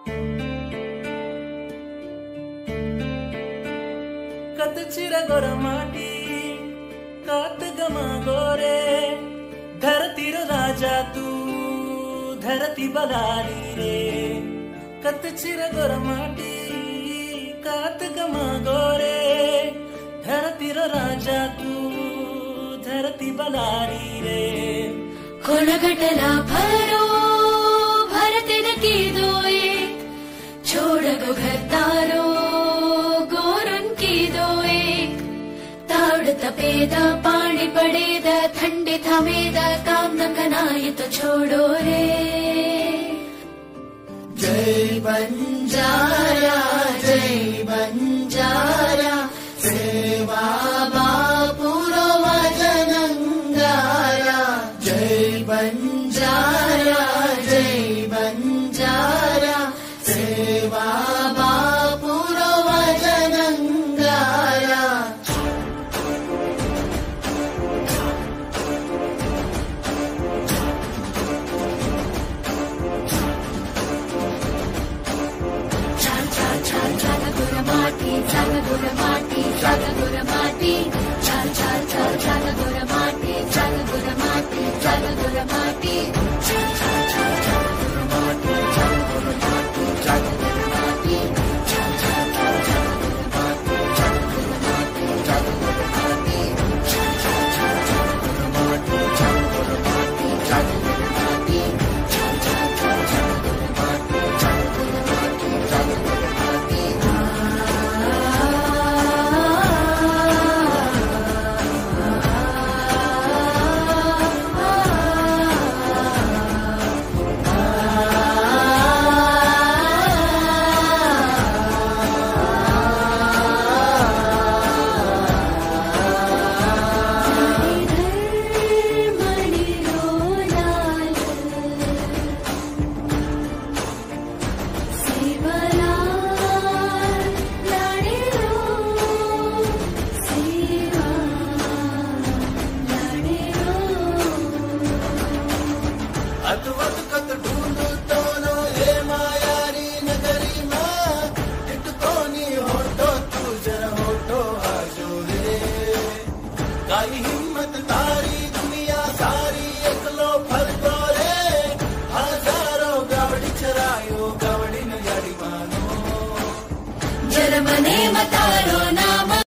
कत चिर गोर माटी कात गमा गोरे धरती रो राजा तू धरती बलारी रे कत चिर गोर माटी कात गमा गोरे धरती रो राजा तू धरती बलारी रे कोणगटला भरो भरतिन की दोए छोड़ गो घर तारो गोरन की दोए ताड़ तपेद पानी पड़ेद ठंडे थमेद काम न कनाए तो छोड़ो रे जय बंजारा सेवा बापुरो वजनंगारा जय बंजारा सेवा बापुरो वजनंगारा काई